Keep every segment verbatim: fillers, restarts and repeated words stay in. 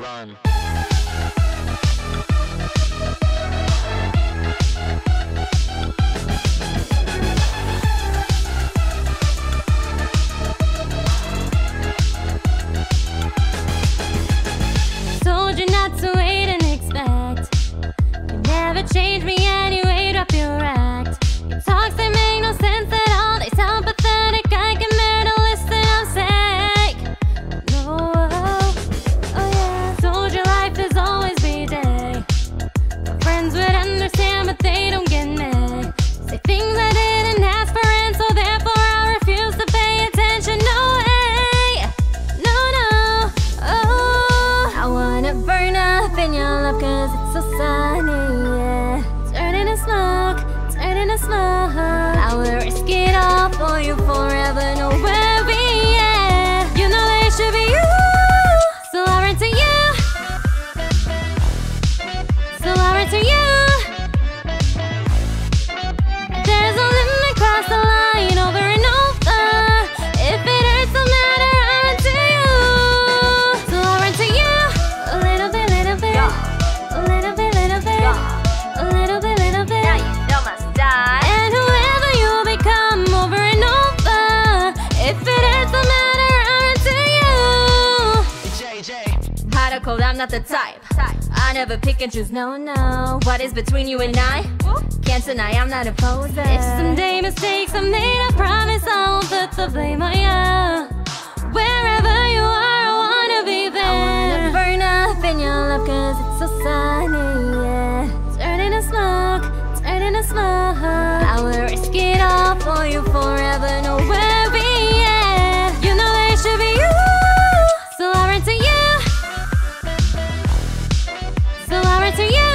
Run. Told you not to wait and expect. You never change me anyway, drop your act. Your talks, they make no sense at all. They sound pathetic, I can bear to listen, I'm sick. No, oh, oh yeah. Told you life is always Bday. My friends would understand, but they don't get me. Say things I didn't ask for, and so therefore I refuse to pay attention. No way, no, no, oh. I wanna burn up in your love cause it's so sunny, yeah. Turn into smoke, turn into smoke. I will risk it all for you forever, no worry, yeah. You know that it should be you, so I run to you. So I run to you. There's no limit, cross the line over and over. If it hurts no matter, I run to you. So I run to you. A little bit, little bit. A little bit, little bit. A little bit, little bit. Now you know my style. And whoever you become over and over, if it hurts no matter, I run to you. J J. Hot or cold, I'm not the type. I never pick and choose, no, no. What is between you and I? Can't deny I'm not a poser. If someday mistakes are made, I promise I won't put the blame on you. Wherever you are, I wanna be there. I wanna burn up in your love cause it's so sunny, yeah. Turn into smoke, turn into smoke. I will risk it all for you forever, no worry, yeah. You know that it should be you, so I run to you. So I run to you.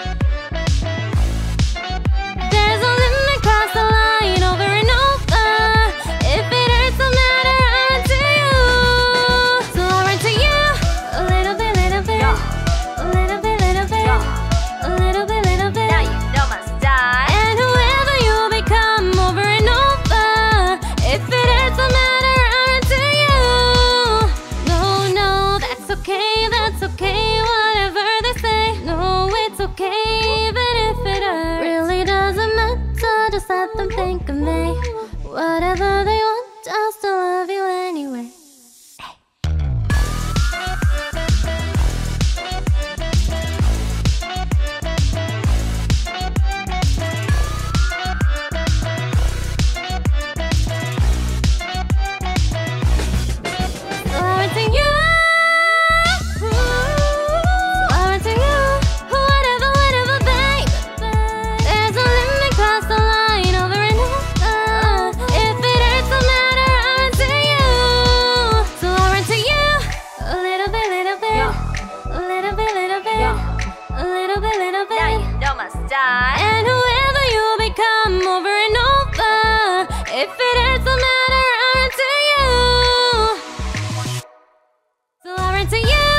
There's no limit, cross the line over and over. If it hurts no matter, I run to you. So I run to you. A little bit, little bit. A little bit, little bit. A little bit, little bit. Now you know my style. And whoever you become over and over, if it hurts no matter, I run to you. No, no, that's okay, that's okay, whatever they say. No, it's okay, even if it hurts. Really doesn't matter, just let them think of me. Whatever they want, I'll still love you anyway. So I run to you. So I run to you. Whatever, whatever, babe. There's no limit, cross the line over and over. If it hurts no matter, I run to you. So I run to you. A little bit, little bit. A little bit, little bit. A little bit, little bit. Now you know my style. And whoever you become over and over, if it hurts no matter, I run to you. So I run to you.